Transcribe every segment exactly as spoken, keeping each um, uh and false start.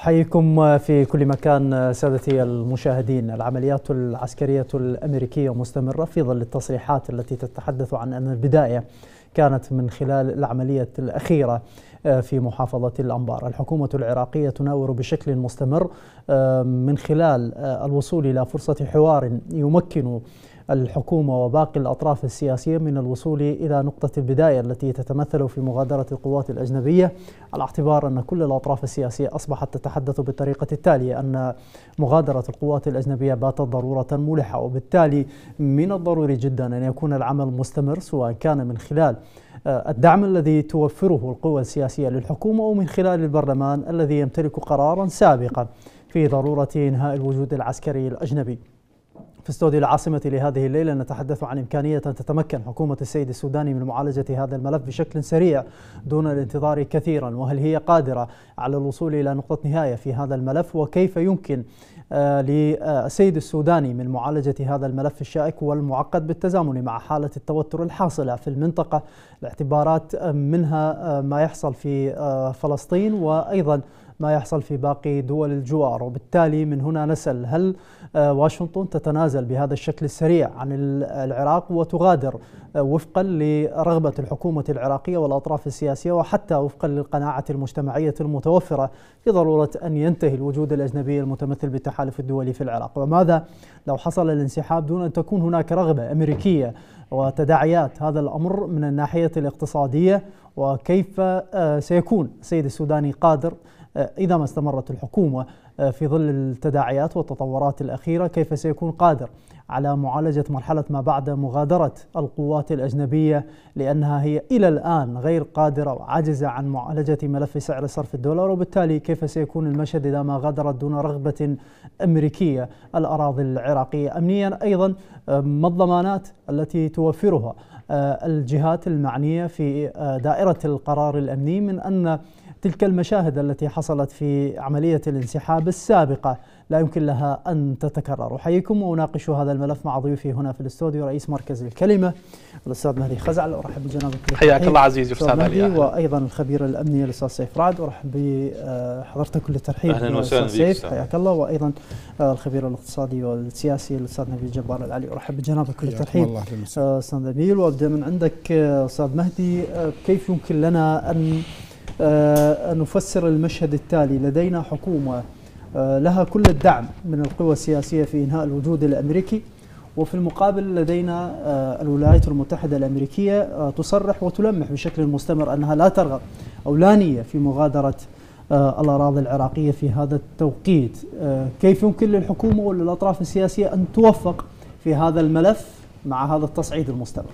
أحييكم في كل مكان سادتي المشاهدين. العمليات العسكرية الأمريكية مستمرة في ظل التصريحات التي تتحدث عن أن البداية كانت من خلال العملية الأخيرة في محافظة الأنبار. الحكومة العراقية تناور بشكل مستمر من خلال الوصول إلى فرصة حوار يمكن الحكومة وباقي الأطراف السياسية من الوصول إلى نقطة البداية التي تتمثل في مغادرة القوات الأجنبية، على اعتبار أن كل الأطراف السياسية أصبحت تتحدث بالطريقة التالية: أن مغادرة القوات الأجنبية باتت ضرورة ملحة، وبالتالي من الضروري جدا أن يكون العمل مستمر، سواء كان من خلال الدعم الذي توفره القوى السياسية للحكومة أو من خلال البرلمان الذي يمتلك قرارا سابقا في ضرورة إنهاء الوجود العسكري الأجنبي. في استوديو العاصمة لهذه الليلة نتحدث عن إمكانية أن تتمكن حكومة السيد السوداني من معالجة هذا الملف بشكل سريع دون الانتظار كثيرا، وهل هي قادرة على الوصول إلى نقطة نهاية في هذا الملف، وكيف يمكن للسيد السوداني من معالجة هذا الملف الشائك والمعقد بالتزامن مع حالة التوتر الحاصلة في المنطقة، الاعتبارات منها ما يحصل في فلسطين وأيضا ما يحصل في باقي دول الجوار. وبالتالي من هنا نسأل: هل واشنطن تتنازل بهذا الشكل السريع عن العراق وتغادر وفقا لرغبة الحكومة العراقية والأطراف السياسية وحتى وفقا للقناعة المجتمعية المتوفرة في ضرورة أن ينتهي الوجود الأجنبي المتمثل بالتحالف الدولي في العراق؟ وماذا لو حصل الانسحاب دون أن تكون هناك رغبة أمريكية وتداعيات هذا الأمر من الناحية الاقتصادية؟ وكيف سيكون السيد السوداني قادر إذا ما استمرت الحكومة في ظل التداعيات والتطورات الأخيرة، كيف سيكون قادر على معالجة مرحلة ما بعد مغادرة القوات الأجنبية، لأنها هي إلى الآن غير قادرة وعاجزة عن معالجة ملف سعر صرف الدولار؟ وبالتالي كيف سيكون المشهد إذا ما غادرت دون رغبة أمريكية الأراضي العراقية؟ أمنيا أيضا ما الضمانات التي توفرها الجهات المعنية في دائرة القرار الأمني من أن تلك المشاهد التي حصلت في عملية الانسحاب السابقة لا يمكن لها أن تتكرر؟ أحييكم وأناقش هذا الملف مع ضيوفي هنا في الاستوديو: رئيس مركز الكلمة الأستاذ مهدي خزعل، أرحب بجنابك. حياك الله عزيزي أستاذ مهدي. علي. وأيضا الخبير الأمني الأستاذ سيف رعد، أرحب بحضرتك كل الترحيب. أهلا وسهلا سيف، حياك الله. وأيضا الخبير الاقتصادي والسياسي الأستاذ نبيل جبار العلي، أرحب بجنابك كل الترحيب. أستاذ نبيل، وأبدأ من عندك أستاذ مهدي: كيف يمكن لنا أن أن نفسر المشهد التالي؟ لدينا حكومة لها كل الدعم من القوى السياسية في إنهاء الوجود الأمريكي، وفي المقابل لدينا الولايات المتحدة الأمريكية تصرح وتلمح بشكل مستمر أنها لا ترغب أو لا نية في مغادرة الأراضي العراقية في هذا التوقيت. كيف يمكن للحكومة وللأطراف السياسية أن توفق في هذا الملف مع هذا التصعيد المستمر؟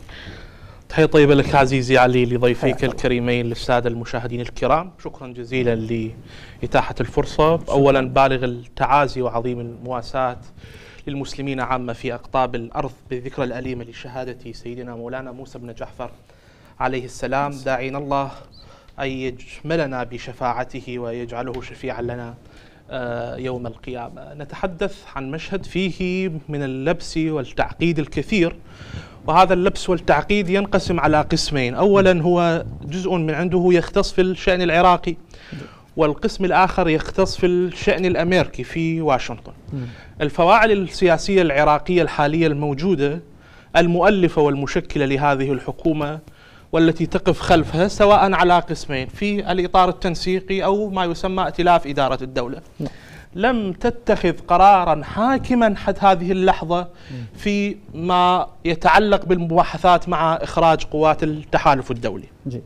تحية طيبة لك عزيزي علي، لضيفيك الكريمين، للسادة المشاهدين الكرام. شكرا جزيلا لإتاحة الفرصة. أولا بالغ التعازي وعظيم المواساة للمسلمين عامة في أقطاب الأرض بالذكرى الأليمة لشهادة سيدنا مولانا موسى بن جعفر عليه السلام، داعين الله أن يجملنا بشفاعته ويجعله شفيعا لنا يوم القيامة. نتحدث عن مشهد فيه من اللبس والتعقيد الكثير، وهذا اللبس والتعقيد ينقسم على قسمين: أولا هو جزء من عنده يختص في الشأن العراقي، والقسم الآخر يختص في الشأن الأمريكي في واشنطن. الفواعل السياسية العراقية الحالية الموجودة المؤلفة والمشكلة لهذه الحكومة والتي تقف خلفها، سواء على قسمين: في الإطار التنسيقي أو ما يسمى ائتلاف إدارة الدولة، لم تتخذ قرارا حاكما حتى هذه اللحظة في ما يتعلق بالمباحثات مع إخراج قوات التحالف الدولي.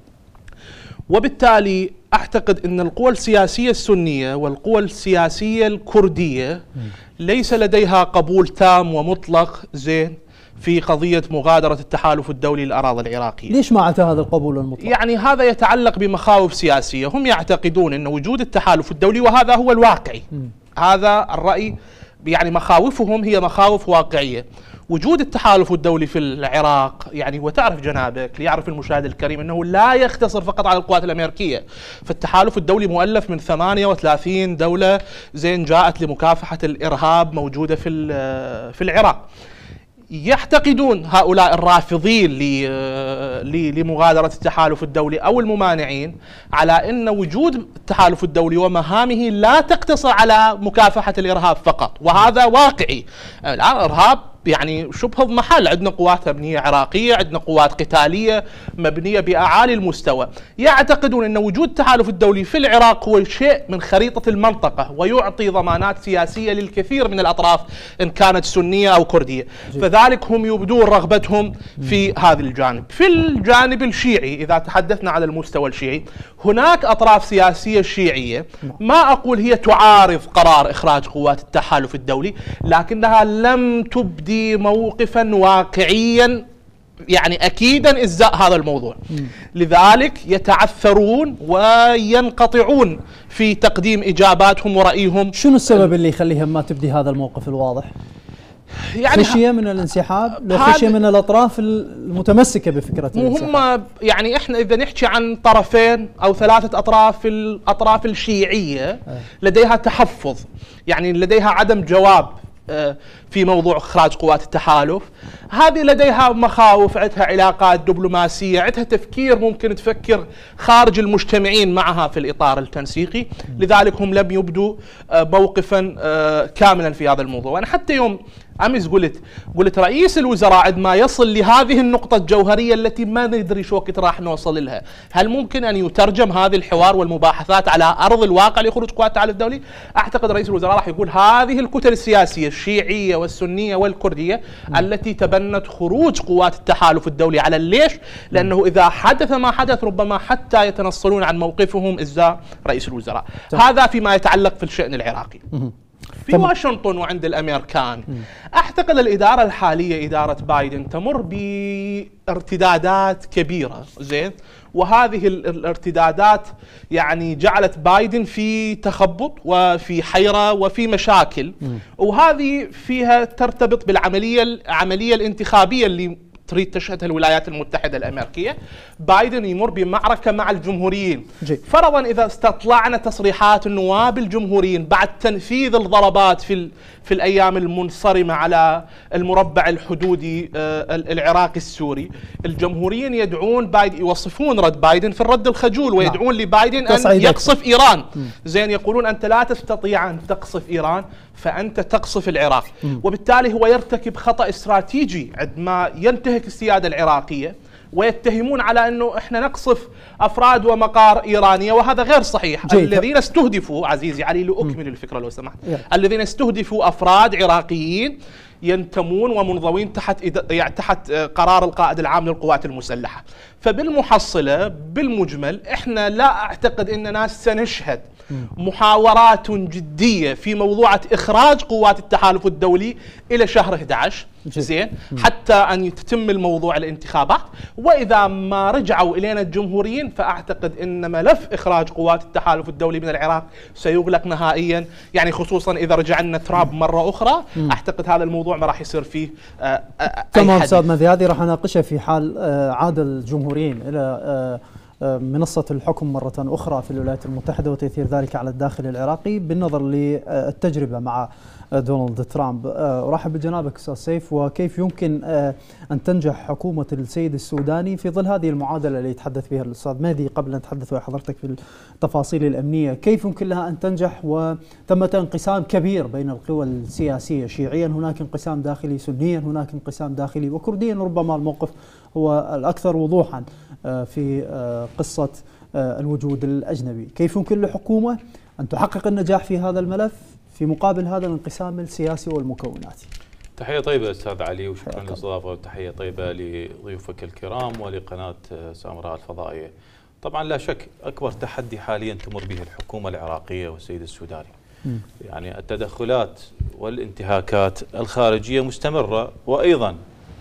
وبالتالي أعتقد أن القوى السياسية السنية والقوى السياسية الكردية ليس لديها قبول تام ومطلق زين في قضية مغادرة التحالف الدولي للأراضي العراقية. ليش ما أتى هذا القبول المطلق؟ يعني هذا يتعلق بمخاوف سياسية. هم يعتقدون أن وجود التحالف الدولي، وهذا هو الواقعي، م. هذا الرأي، يعني مخاوفهم هي مخاوف واقعية. وجود التحالف الدولي في العراق، يعني وتعرف جنابك، ليعرف المشاهد الكريم، أنه لا يختصر فقط على القوات الأمريكية. فالتحالف الدولي مؤلف من ثمانية وثلاثين دولة زين جاءت لمكافحة الإرهاب موجودة في في العراق. يعتقدون هؤلاء الرافضين لمغادرة التحالف الدولي أو الممانعين على أن وجود التحالف الدولي ومهامه لا تقتصر على مكافحة الإرهاب فقط، وهذا واقعي. الآن الإرهاب يعني شبه محل، عندنا قوات أمنية عراقية، عندنا قوات قتالية مبنية بأعالي المستوى. يعتقدون أن وجود التحالف الدولي في العراق هو شيء من خريطة المنطقة ويعطي ضمانات سياسية للكثير من الأطراف إن كانت سنية أو كردية، فذلك هم يبدون رغبتهم في هذا الجانب. في الجانب الشيعي إذا تحدثنا على المستوى الشيعي، هناك أطراف سياسية شيعية ما أقول هي تعارض قرار إخراج قوات التحالف الدولي، لكنها لم تبدي موقفا واقعيا يعني أكيدا إزاء هذا الموضوع. م. لذلك يتعثرون وينقطعون في تقديم إجاباتهم ورأيهم. شنو السبب اللي يخليهم ما تبدي هذا الموقف الواضح؟ يعني خشية من الانسحاب، لو خشية من الأطراف المتمسكة بفكرة الانسحاب. هم يعني إحنا إذا نحكي عن طرفين أو ثلاثة أطراف، الأطراف الشيعية أه. لديها تحفظ، يعني لديها عدم جواب في موضوع إخراج قوات التحالف. هذه لديها مخاوف، عندها علاقات دبلوماسية، عندها تفكير ممكن تفكر خارج المجتمعين معها في الإطار التنسيقي، لذلك هم لم يبدوا موقفا كاملا في هذا الموضوع. وأنا حتى يوم أمس قلت قلت رئيس الوزراء عندما يصل لهذه النقطة الجوهرية التي ما ندري شو وقت راح نوصل لها، هل ممكن أن يترجم هذا الحوار والمباحثات على أرض الواقع لخروج قوات التحالف الدولي؟ أعتقد رئيس الوزراء راح يقول هذه الكتل السياسية الشيعية والسنية والكردية م. التي تبنت خروج قوات التحالف الدولي على الليش، لأنه إذا حدث ما حدث ربما حتى يتنصلون عن موقفهم إزاء رئيس الوزراء. م. هذا فيما يتعلق في الشأن العراقي. م. في واشنطن وعند الأمريكان، م. أعتقد الإدارة الحالية إدارة بايدن تمر بارتدادات كبيرة، زين، وهذه الارتدادات يعني جعلت بايدن في تخبط وفي حيرة وفي مشاكل، م. وهذه فيها ترتبط بالعملية العملية الانتخابية اللي تريد تشهدها الولايات المتحدة الأمريكية. بايدن يمر بمعركة مع الجمهوريين. جي. فرضا إذا استطلعنا تصريحات النواب الجمهوريين بعد تنفيذ الضربات في في الأيام المنصرمة على المربع الحدودي العراقي السوري، الجمهوريين يدعون بايدن، يوصفون رد بايدن في الرد الخجول، ويدعون لبايدن أن يقصف إيران. م. زين، يقولون أنت لا تستطيع أن تقصف إيران فأنت تقصف العراق. م. وبالتالي هو يرتكب خطأ استراتيجي عندما ينتهك السيادة العراقية، ويتهمون على أنه إحنا نقصف أفراد ومقار إيرانية، وهذا غير صحيح. جيد. الذين استهدفوا، عزيزي علي لأكمل الفكرة لو سمحت، الذين استهدفوا أفراد عراقيين ينتمون ومنضوين تحت يعني تحت قرار القائد العام للقوات المسلحة. فبالمحصلة بالمجمل إحنا لا أعتقد أننا سنشهد محاورات جدية في موضوع إخراج قوات التحالف الدولي إلى شهر أحد عشر، زين، حتى أن تتم الموضوع الانتخابات. وإذا ما رجعوا إلينا الجمهوريين فأعتقد أن ملف إخراج قوات التحالف الدولي من العراق سيغلق نهائيا، يعني خصوصا إذا رجع لنا ترامب مرة أخرى. م. أعتقد هذا الموضوع ما راح يصير فيه آه آه تمام. أستاذ مهدي، هذه راح نناقشها في حال آه عاد الجمهوريين إلى آه منصة الحكم مرة أخرى في الولايات المتحدة وتأثير ذلك على الداخل العراقي بالنظر للتجربة مع دونالد ترامب. أرحب بجنابك أستاذ سيف، وكيف يمكن أن تنجح حكومة السيد السوداني في ظل هذه المعادلة اللي يتحدث بها الأستاذ مهدي قبل أن نتحدث حضرتك في التفاصيل الأمنية؟ كيف يمكن لها أن تنجح وثمة انقسام كبير بين القوى السياسية؟ شيعيا هناك انقسام داخلي، سنيا هناك انقسام داخلي، وكرديا ربما الموقف هو الأكثر وضوحا في قصة الوجود الأجنبي. كيف يمكن لحكومة أن تحقق النجاح في هذا الملف في مقابل هذا الانقسام السياسي والمكونات؟ تحية طيبة أستاذ علي، وشكرا للاستضافة، وتحية طيبة لضيوفك الكرام ولقناة سامراء الفضائية. طبعا لا شك أكبر تحدي حاليا تمر به الحكومة العراقية والسيد السوداني، م. يعني التدخلات والانتهاكات الخارجية مستمرة، وأيضا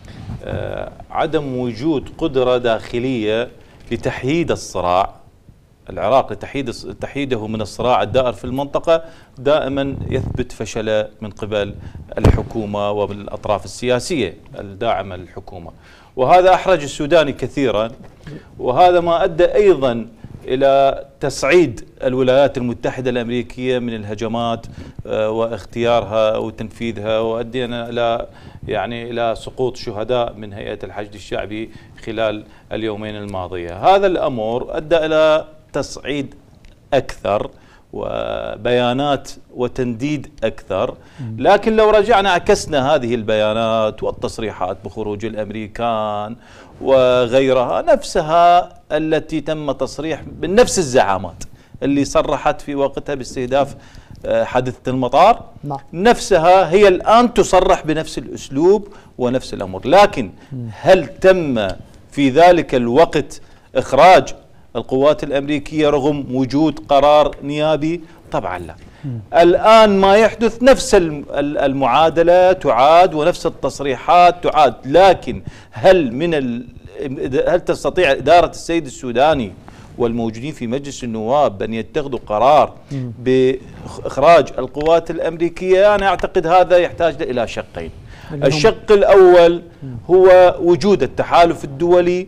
آه عدم وجود قدرة داخلية لتحييد الصراع العراق، لتحييد تحييده من الصراع الدائر في المنطقة. دائما يثبت فشله من قبل الحكومة وبالأطراف السياسية الداعمة للحكومة، وهذا أحرج السوداني كثيرا، وهذا ما أدى أيضا إلى تصعيد الولايات المتحدة الأمريكية من الهجمات واختيارها وتنفيذها، وأدينا إلى يعني إلى سقوط شهداء من هيئة الحشد الشعبي خلال اليومين الماضية. هذا الأمر أدى إلى تصعيد أكثر وبيانات وتنديد أكثر، لكن لو رجعنا عكسنا هذه البيانات والتصريحات بخروج الأمريكان وغيرها نفسها التي تم تصريح بنفس الزعامات اللي صرحت في وقتها باستهداف حادثة المطار، نفسها هي الآن تصرح بنفس الأسلوب ونفس الأمر. لكن هل تم في ذلك الوقت إخراج القوات الأمريكية رغم وجود قرار نيابي؟ طبعا لا. الآن ما يحدث نفس المعادلة تعاد ونفس التصريحات تعاد، لكن هل من ال... هل تستطيع إدارة السيد السوداني والموجودين في مجلس النواب أن يتخذوا قرار بإخراج القوات الأمريكية؟ أنا أعتقد هذا يحتاج إلى شقين. الشق الأول هو وجود التحالف الدولي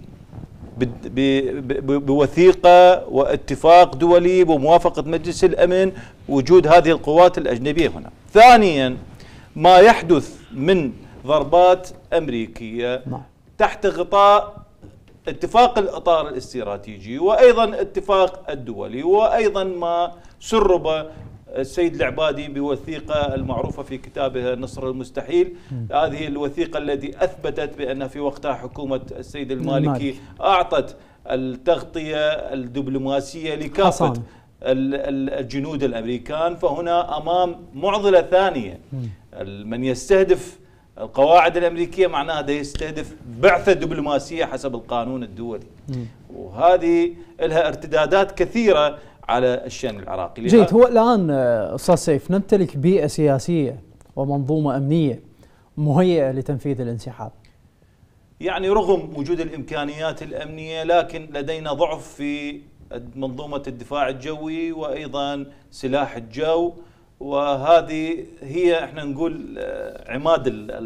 بوثيقة واتفاق دولي بموافقة مجلس الأمن، وجود هذه القوات الأجنبية هنا. ثانيا ما يحدث من ضربات أمريكية تحت غطاء اتفاق الإطار الاستراتيجي وأيضا اتفاق الدولي، وأيضا ما سرب السيد العبادي بوثيقة المعروفة في كتابه النصر المستحيل. هذه الوثيقة التي أثبتت بأن في وقتها حكومة السيد المالكي أعطت التغطية الدبلوماسية لكافة الجنود الأمريكان. فهنا أمام معضلة ثانية، من يستهدف القواعد الأمريكية معناها ده يستهدف بعثة دبلوماسية حسب القانون الدولي، وهذه لها ارتدادات كثيرة على الشأن العراقي. جيد. هو الآن أستاذ سيف نمتلك بيئة سياسية ومنظومة أمنية مهيئة لتنفيذ الانسحاب، يعني رغم وجود الإمكانيات الأمنية لكن لدينا ضعف في منظومة الدفاع الجوي وأيضا سلاح الجو، وهذه هي احنا نقول عماد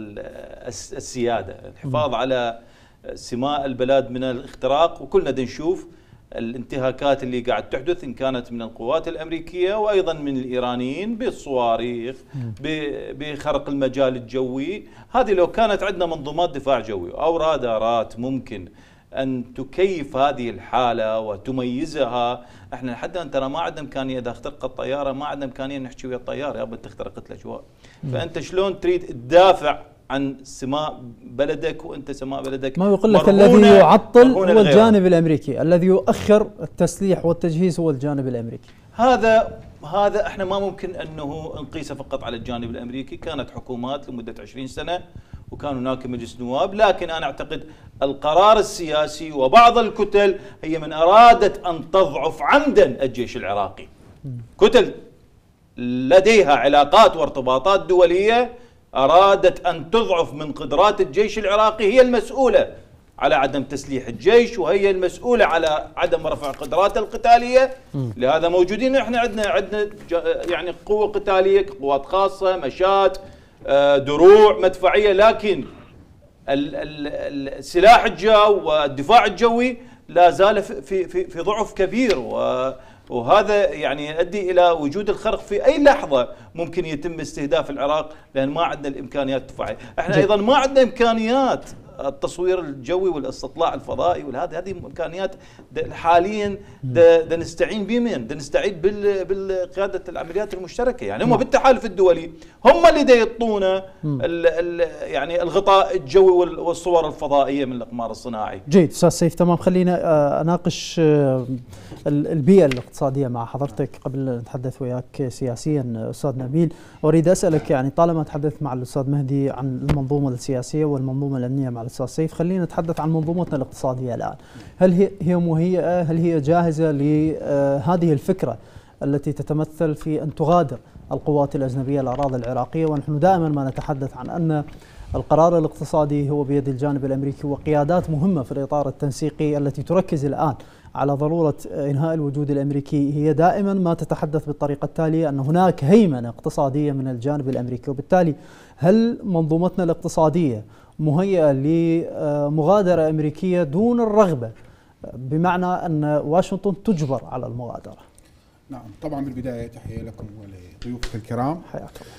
السيادة، الحفاظ على سماء البلاد من الاختراق. وكلنا نشوف الانتهاكات اللي قاعد تحدث إن كانت من القوات الأمريكية وأيضا من الإيرانيين بالصواريخ بخرق المجال الجوي. هذه لو كانت عندنا منظومات دفاع جوي أو رادارات ممكن أن تكيف هذه الحالة وتميزها. احنا لحد الآن ترى ما عندنا إمكانية، إذا اخترقت الطيارة ما عندنا إمكانية نحكي ويا الطيار يا أنت اخترقت الأجواء. فأنت شلون تريد تدافع عن سماء بلدك وانت سماء بلدك؟ ما يقول لك الذي يعطل هو الجانب الامريكي، الذي يؤخر التسليح والتجهيز هو الجانب الامريكي. هذا هذا احنا ما ممكن انه نقيسه فقط على الجانب الامريكي. كانت حكومات لمده عشرين سنه وكان هناك مجلس نواب، لكن انا اعتقد القرار السياسي وبعض الكتل هي من ارادت ان تضعف عمدا الجيش العراقي. كتل لديها علاقات وارتباطات دوليه أرادت أن تضعف من قدرات الجيش العراقي، هي المسؤولة على عدم تسليح الجيش وهي المسؤولة على عدم رفع قدراته القتالية. لهذا موجودين احنا عندنا عندنا يعني قوة قتالية، قوات خاصة، مشاة، دروع مدفعية، لكن السلاح الجو والدفاع الجوي لا زال في في في ضعف كبير، و وهذا يعني يؤدي إلى وجود الخرق في أي لحظة ممكن يتم استهداف العراق، لأن ما عندنا الإمكانيات الدفاعية. احنا أيضا ما عندنا إمكانيات التصوير الجوي والاستطلاع الفضائي، وهذه هذه إمكانيات حاليا دا نستعين بمن؟ دا نستعين بالقيادة العمليات المشتركة، يعني هم بالتحالف الدولي هم اللي دا يعطونا يعني الغطاء الجوي والصور الفضائية من الأقمار الصناعي. جيد أستاذ سيف، تمام. خلينا أناقش البيئة الاقتصادية مع حضرتك قبل أن نتحدث وياك سياسيا. أستاذ نبيل، أريد أسألك يعني طالما تحدث مع الأستاذ مهدي عن المنظومة السياسية والمنظومة الأمنية مع الأستاذ سيف، خلينا نتحدث عن منظومتنا الاقتصادية الآن. هل هي هي مهيئة، هل هي جاهزة لهذه الفكرة التي تتمثل في أن تغادر القوات الأجنبية الأراضي العراقية؟ ونحن دائما ما نتحدث عن أن القرار الاقتصادي هو بيد الجانب الأمريكي، وقيادات مهمة في الإطار التنسيقي التي تركز الآن على ضرورة إنهاء الوجود الأمريكي هي دائما ما تتحدث بالطريقة التالية أن هناك هيمنة اقتصادية من الجانب الأمريكي. وبالتالي هل منظومتنا الاقتصادية مهيئة لمغادرة أمريكية دون الرغبة، بمعنى أن واشنطن تجبر على المغادرة؟ نعم، طبعا بالبداية تحية لكم ولضيوفك الكرام. حياك الله.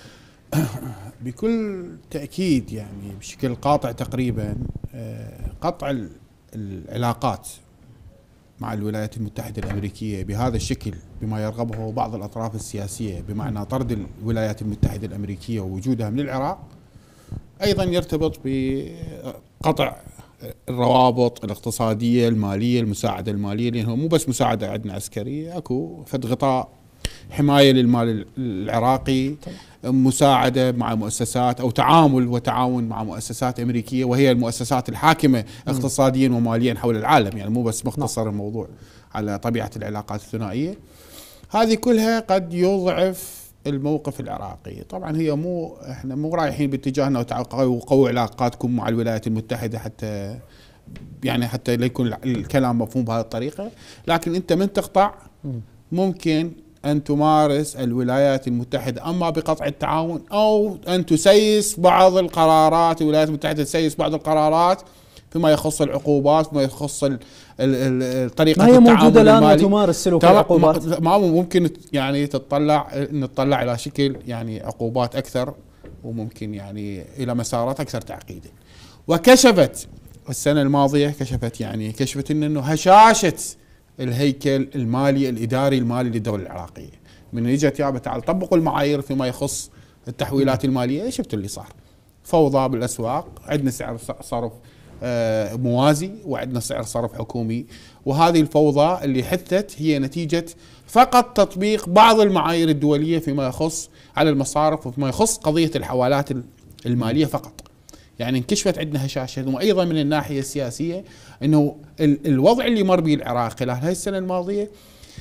بكل تأكيد يعني بشكل قاطع تقريبا قطع العلاقات مع الولايات المتحدة الأمريكية بهذا الشكل بما يرغبه بعض الأطراف السياسية، بمعنى طرد الولايات المتحدة الأمريكية ووجودها من العراق، أيضا يرتبط بقطع الروابط الاقتصادية المالية، المساعدة المالية، لأنه مو بس مساعدة عندنا عسكرية، أكو فد غطاء حماية للمال العراقي، مساعدة مع مؤسسات أو تعامل وتعاون مع مؤسسات أمريكية وهي المؤسسات الحاكمة اقتصاديا وماليا حول العالم، يعني مو بس مختصر الموضوع على طبيعة العلاقات الثنائية. هذه كلها قد يضعف الموقف العراقي. طبعا هي مو احنا مو رايحين باتجاهنا وقووا علاقاتكم مع الولايات المتحدة حتى يعني حتى لا يكون الكلام مفهوم بهذه الطريقة، لكن انت من تقطع ممكن أن تمارس الولايات المتحدة أما بقطع التعاون أو أن تسيس بعض القرارات، الولايات المتحدة تسيس بعض القرارات فيما يخص العقوبات، فيما يخص طريقة ما هي التعامل موجودة الآن المالي. وتمارس سلوك العقوبات. ما ممكن يعني تطلع نطلع إلى شكل يعني عقوبات أكثر، وممكن يعني إلى مسارات أكثر تعقيدا. وكشفت السنة الماضية كشفت يعني كشفت إنه هشاشة الهيكل المالي الإداري المالي للدولة العراقية من اجت يابا تعال طبقوا المعايير فيما يخص التحويلات المالية. شفت اللي صار فوضى بالأسواق، عندنا سعر صرف موازي وعندنا سعر صرف حكومي، وهذه الفوضى اللي حدثت هي نتيجة فقط تطبيق بعض المعايير الدولية فيما يخص على المصارف وفيما يخص قضية الحوالات المالية فقط. يعني انكشفت عندنا هشاشة. وأيضا من الناحية السياسية أنه الوضع اللي مر به العراق خلال هاي السنة الماضية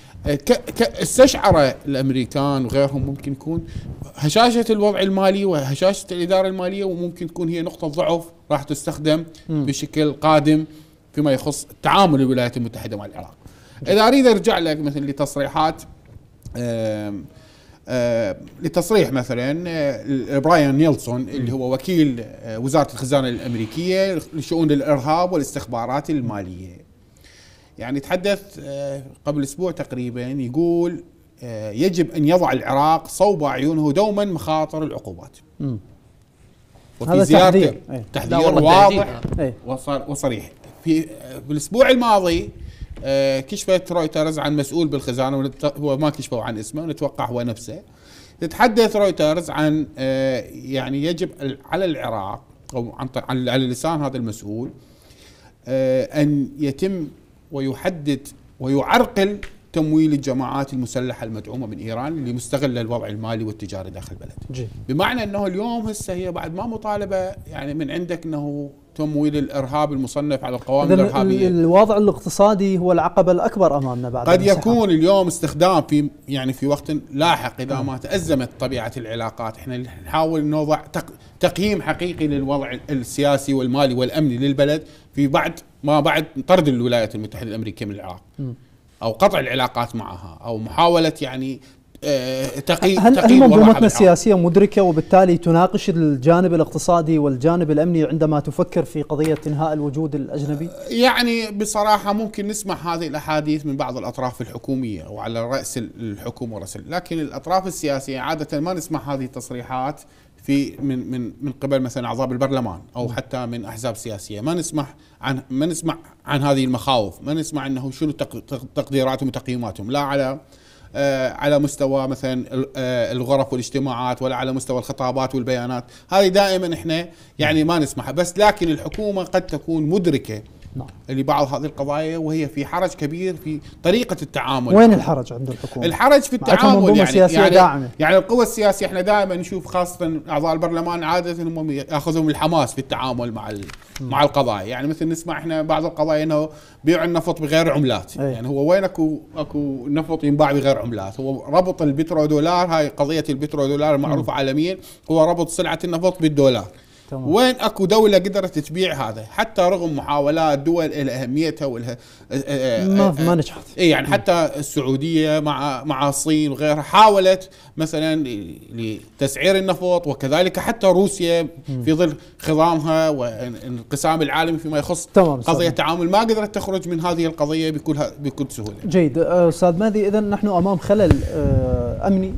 استشعر الأمريكان وغيرهم ممكن يكون هشاشة الوضع المالي وهشاشة الإدارة المالية، وممكن تكون هي نقطة ضعف راح تستخدم م. بشكل قادم فيما يخص تعامل الولايات المتحدة مع العراق. إذا أريد أرجع لك مثل لتصريحات آم آه لتصريح مثلا آه براين نيلسون اللي هو وكيل آه وزارة الخزانة الأمريكية لشؤون الإرهاب والاستخبارات المالية، يعني تحدث آه قبل أسبوع تقريبا يقول آه يجب أن يضع العراق صوب عيونه دوما مخاطر العقوبات. م. وفي زيارته تحذير واضح وصريح. في آه بالأسبوع الماضي آه كشفت رويترز عن مسؤول بالخزانة، هو ما كشفوا عن اسمه ونتوقع هو نفسه. تتحدث رويترز عن آه يعني يجب على العراق أو عن على لسان هذا المسؤول آه أن يتم ويحدد ويعرقل تمويل الجماعات المسلحة المدعومة من إيران اللي مستغلة الوضع المالي والتجاري داخل البلد. جي. بمعنى أنه اليوم هسه هي بعد ما مطالبة يعني من عندك أنه تمويل الإرهاب المصنف على القوائم الإرهابية. الوضع الاقتصادي هو العقبة الأكبر أمامنا بعد قد يكون اليوم استخدام في يعني في وقت لاحق إذا ما تأزمت طبيعة العلاقات. احنا نحاول نوضع تقييم حقيقي للوضع السياسي والمالي والأمني للبلد في بعد ما بعد طرد الولايات المتحدة الأمريكية من العراق م. أو قطع العلاقات معها أو محاولة يعني تقي هل, هل منظومتنا السياسية مدركة وبالتالي تناقش الجانب الاقتصادي والجانب الأمني عندما تفكر في قضية إنهاء الوجود الأجنبي؟ يعني بصراحة ممكن نسمع هذه الأحاديث من بعض الأطراف الحكومية وعلى رأس الحكومة ورأس، لكن الأطراف السياسية عادة ما نسمع هذه التصريحات في من من من قبل مثلا أعضاء بالبرلمان أو حتى من أحزاب سياسية. ما نسمع عن ما نسمع عن هذه المخاوف، ما نسمع أنه شنو تقديراتهم وتقييماتهم، لا على آه على مستوى مثلا آه الغرف والاجتماعات ولا على مستوى الخطابات والبيانات. هذه دائما احنا يعني ما نسمعها. بس لكن الحكومة قد تكون مدركة لبعض هذه القضايا وهي في حرج كبير في طريقة التعامل. وين الحرج عند الحكومة؟ الحرج في التعامل يعني يعني, يعني, يعني القوى السياسية احنا دائما نشوف خاصة أعضاء البرلمان عادة هم يأخذهم الحماس في التعامل مع مع القضايا. يعني مثل نسمع احنا بعض القضايا انه بيع النفط بغير عملات. أي. يعني هو وين اكو اكو نفط ينباع بغير عملات؟ هو ربط البترودولار، هاي قضية البترودولار المعروفة عالميا، هو ربط سلعة النفط بالدولار. تمام. وين اكو دولة قدرت تبيع هذا حتى رغم محاولات دول الى اهميتها والها ما, ما نجحت. اي يعني حتى السعودية مع مع الصين وغيرها حاولت مثلا لتسعير النفط، وكذلك حتى روسيا م. في ظل خضامها والانقسام العالمي فيما يخص قضية التعامل ما قدرت تخرج من هذه القضية بكل بكل سهولة. جيد استاذ مهدي، اذا نحن امام خلل امني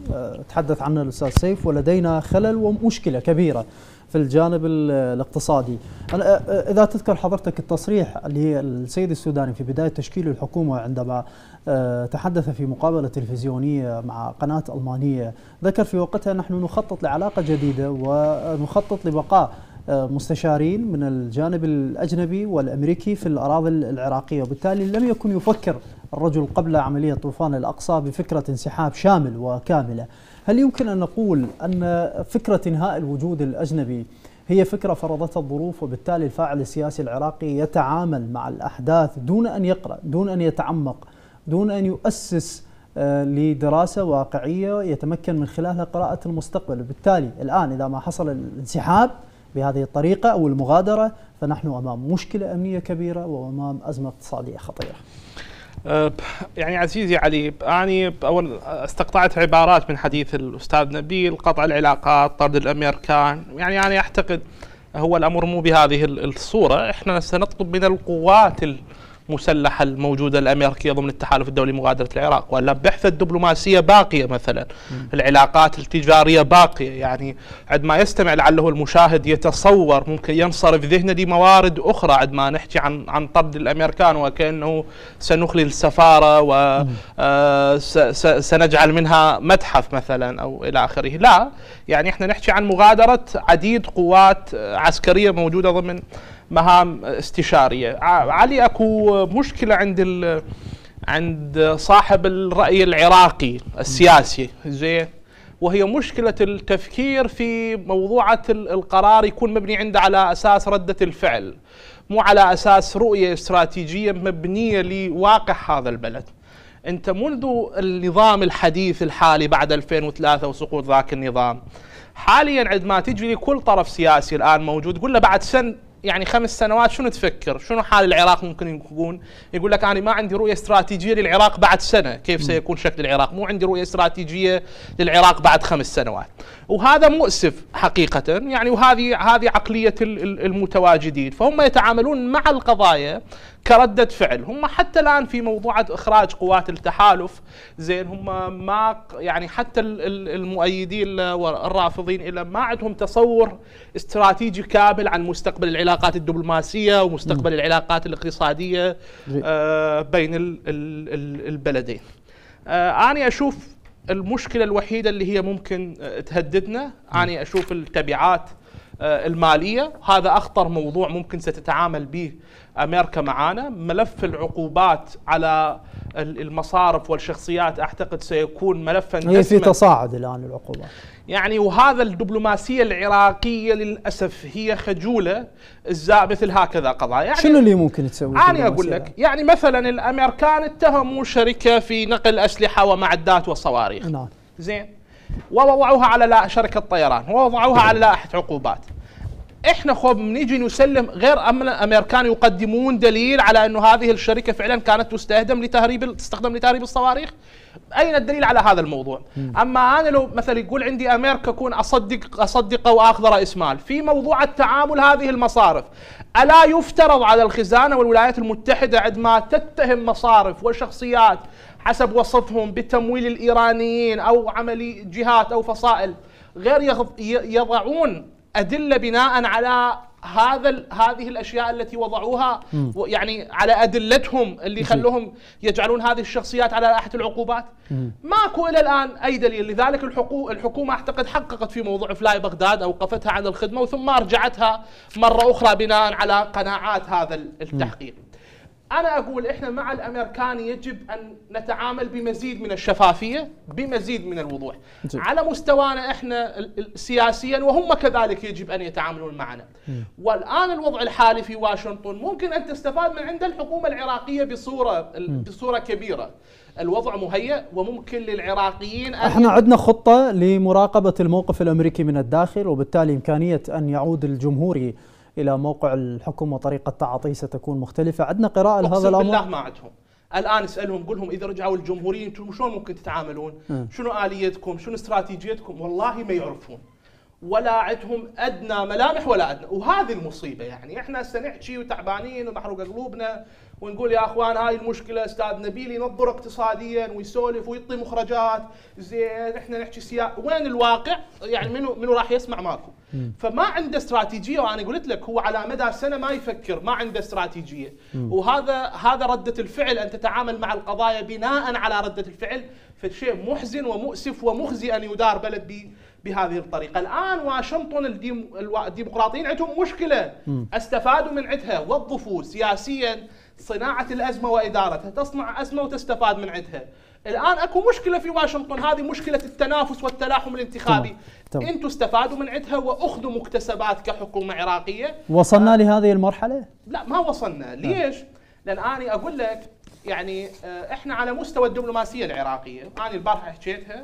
تحدث عنه الأستاذ سيف، ولدينا خلل ومشكلة كبيرة في الجانب الاقتصادي. أنا إذا تذكر حضرتك التصريح للسيد السوداني في بداية تشكيل الحكومة عندما تحدث في مقابلة تلفزيونية مع قناة ألمانية، ذكر في وقتها نحن نخطط لعلاقة جديدة ونخطط لبقاء مستشارين من الجانب الأجنبي والأمريكي في الأراضي العراقية، وبالتالي لم يكن يفكر الرجل قبل عملية طوفان الأقصى بفكرة انسحاب شامل وكاملة. هل يمكن أن نقول أن فكرة إنهاء الوجود الأجنبي هي فكرة فرضتها الظروف، وبالتالي الفاعل السياسي العراقي يتعامل مع الأحداث دون أن يقرأ، دون أن يتعمق، دون أن يؤسس لدراسة واقعية يتمكن من خلالها قراءة المستقبل؟ وبالتالي الآن إذا ما حصل الانسحاب بهذه الطريقة أو المغادرة فنحن أمام مشكلة أمنية كبيرة وأمام أزمة اقتصادية خطيرة. يعني عزيزي علي، أنا أول استقطعت عبارات من حديث الأستاذ نبيل، قطع العلاقات، طرد الأمريكان. يعني أنا أعتقد هو الأمر مو بهذه الصورة. إحنا سنطلب من القوات المسلحة الموجودة الأمريكية ضمن التحالف الدولي مغادرة العراق، ولا البحث الدبلوماسية باقية مثلا، العلاقات التجارية باقية. يعني عندما يستمع لعله المشاهد يتصور ممكن ينصرف ذهنه لموارد أخرى عندما نحكي عن عن طرد الأمريكان وكأنه سنخلي السفارة وسنجعل منها متحف مثلا أو إلى آخره. لا، يعني احنا نحكي عن مغادرة عديد قوات عسكرية موجودة ضمن مهام استشارية. علي، اكو مشكلة عند عند صاحب الرأي العراقي السياسي، زين، وهي مشكلة التفكير في موضوعة القرار يكون مبني عنده على أساس ردة الفعل، مو على أساس رؤية استراتيجية مبنية لواقع هذا البلد. أنت منذ النظام الحديث الحالي بعد ألفين وثلاثة وسقوط ذاك النظام، حاليا عندما تجي لكل طرف سياسي الآن موجود قل له بعد سن يعني خمس سنوات شنو تفكر؟ شنو حال العراق ممكن يكون؟ يقول لك أنا ما عندي رؤية استراتيجية للعراق بعد سنة، كيف سيكون شكل العراق؟ مو عندي رؤية استراتيجية للعراق بعد خمس سنوات. وهذا مؤسف حقيقة، يعني وهذه هذه عقلية المتواجدين، فهم يتعاملون مع القضايا كردة فعل. هم حتى الآن في موضوع إخراج قوات التحالف، زين، هم ما يعني حتى المؤيدين والرافضين إلا ما عندهم تصور استراتيجي كامل عن مستقبل العلاقات الدبلوماسية ومستقبل م. العلاقات الاقتصادية آه بين ال ال البلدين. آه أنا أشوف المشكلة الوحيدة اللي هي ممكن تهددنا، أنا أشوف التبعات المالية. هذا أخطر موضوع ممكن ستتعامل به أمريكا معنا. ملف العقوبات على المصارف والشخصيات أعتقد سيكون ملفا دسما. هي في تصاعد الآن العقوبات، يعني وهذا الدبلوماسية العراقية للأسف هي خجولة إزاء مثل هكذا قضايا. يعني شنو اللي ممكن تسوي؟ أنا أقول لك، يعني مثلا الأمريكان اتهموا شركة في نقل أسلحة ومعدات وصواريخ، نعم، زين، ووضعوها على شركة طيران ووضعوها على لائحة عقوبات. احنا خب نيجي نسلم غير الامريكان يقدمون دليل على انه هذه الشركه فعلا كانت تستخدم لتهريب تستخدم لتهريب الصواريخ. اين الدليل على هذا الموضوع؟ م. اما انا لو مثلا يقول عندي امريكا اكون اصدق اصدقه واخذ راس مال في موضوع التعامل هذه المصارف، الا يفترض على الخزانه والولايات المتحده عندما تتهم مصارف وشخصيات حسب وصفهم بتمويل الايرانيين او عملي جهات او فصائل غير يضعون أدلة بناء على هذا هذه الأشياء التي وضعوها، يعني على أدلتهم اللي خلوهم يجعلون هذه الشخصيات على لائحة العقوبات؟ ماكو إلى الآن أي دليل. لذلك الحكومة أعتقد حققت في موضوع فلاي بغداد أوقفتها عن الخدمة وثم رجعتها مرة أخرى بناء على قناعات هذا التحقيق. أنا أقول إحنا مع الأمريكان يجب أن نتعامل بمزيد من الشفافية، بمزيد من الوضوح جي. على مستوانا إحنا سياسيا، وهم كذلك يجب أن يتعاملون معنا. م. والآن الوضع الحالي في واشنطن ممكن أن تستفاد من عند الحكومة العراقية بصورة م. بصورة كبيرة. الوضع مهيأ وممكن للعراقيين أن احنا عندنا خطة لمراقبة الموقف الأمريكي من الداخل، وبالتالي إمكانية أن يعود الجمهوري إلى موقع الحكومة وطريقة تعاطيه ستكون مختلفة. عندنا قراءة لهذا الأمر؟ بالله ما عندهم. الآن اسألهم قل لهم إذا رجعوا الجمهوريين شلون ممكن تتعاملون؟ م. شنو آليتكم؟ شنو استراتيجيتكم؟ والله ما يعرفون. ولا عندهم ادنى ملامح ولا ادنى، وهذه المصيبه. يعني احنا هسه نحكي وتعبانين ومحروقه قلوبنا ونقول يا اخوان هاي المشكله، استاذ نبيل ينظر اقتصاديا ويسولف ويعطي مخرجات زين، احنا نحكي سياسه، وين الواقع؟ يعني منو منو راح يسمع؟ ماكو. فما عنده استراتيجيه، وانا قلت لك هو على مدى سنه ما يفكر، ما عنده استراتيجيه، وهذا هذا رده الفعل، ان تتعامل مع القضايا بناء على رده الفعل، فشيء محزن ومؤسف ومخزي ان يدار بلد ب بهذه الطريقة. الآن واشنطن الديمقراطيين عندهم مشكلة استفادوا من عندها، وظفوا سياسيا صناعة الأزمة وإدارتها، تصنع أزمة وتستفاد من عندها. الآن أكو مشكلة في واشنطن، هذه مشكلة التنافس والتلاحم الانتخابي. أنتم استفادوا من عندها وأخذوا مكتسبات كحكومة عراقية. وصلنا لهذه المرحلة؟ لا ما وصلنا. ليش؟ لأن أنا أقول لك يعني احنا على مستوى الدبلوماسيه العراقيه، انا البارحه حكيتها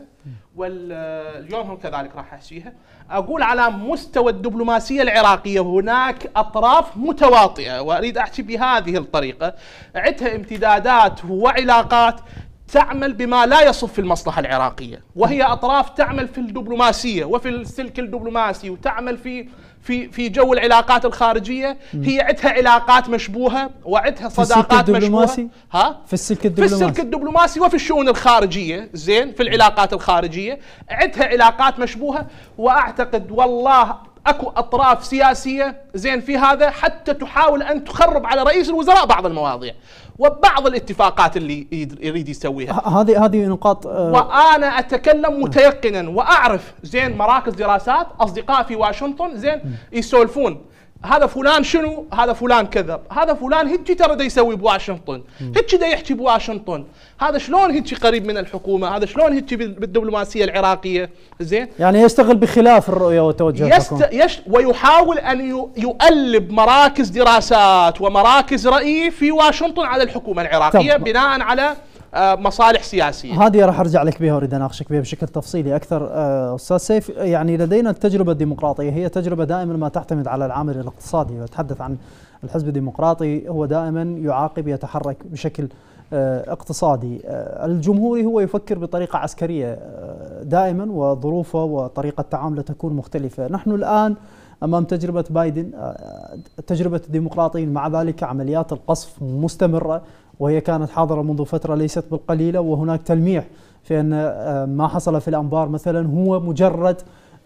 واليوم هم كذلك راح احكيها، اقول على مستوى الدبلوماسيه العراقيه هناك اطراف متواطئه، واريد احكي بهذه الطريقه، عندها امتدادات وعلاقات تعمل بما لا يصف في المصلحه العراقيه، وهي اطراف تعمل في الدبلوماسيه وفي السلك الدبلوماسي وتعمل في في في جو العلاقات الخارجيه، هي عندها علاقات مشبوهه وعندها صداقات مشبوهه. ها؟ في السلك الدبلوماسي، في السلك الدبلوماسي وفي الشؤون الخارجيه، زين، في العلاقات الخارجيه عندها علاقات مشبوهه، واعتقد والله اكو اطراف سياسيه زين في هذا حتى تحاول ان تخرب على رئيس الوزراء بعض المواضيع وبعض الاتفاقات اللي يريد يسويها. هذه هذه نقاط. آه وانا اتكلم متيقنا واعرف زين مراكز دراسات اصدقاء في واشنطن زين يسولفون هذا فلان شنو، هذا فلان كذب، هذا فلان هيك ترى دا يسوي بواشنطن، هيك دا يحكي بواشنطن، هذا شلون هيك قريب من الحكومه، هذا شلون هيك بالدبلوماسيه العراقيه، زين؟ يعني يشتغل بخلاف الرؤيه وتوجه يست... يش... ويحاول ان ي... يؤلب مراكز دراسات ومراكز رأي في واشنطن على الحكومه العراقيه طب. بناء على مصالح سياسيه. هذه راح ارجع لك بها واريد اناقشك بها بشكل تفصيلي اكثر. استاذ سيف، يعني لدينا التجربه الديمقراطيه هي تجربه دائما ما تعتمد على العامل الاقتصادي، واتحدث عن الحزب الديمقراطي هو دائما يعاقب يتحرك بشكل اقتصادي، الجمهوري هو يفكر بطريقه عسكريه دائما، وظروفه وطريقه تعامله تكون مختلفه. نحن الان امام تجربه بايدن، تجربه الديمقراطيين، مع ذلك عمليات القصف مستمره وهي كانت حاضرة منذ فترة ليست بالقليلة، وهناك تلميح في أن ما حصل في الأنبار مثلا هو مجرد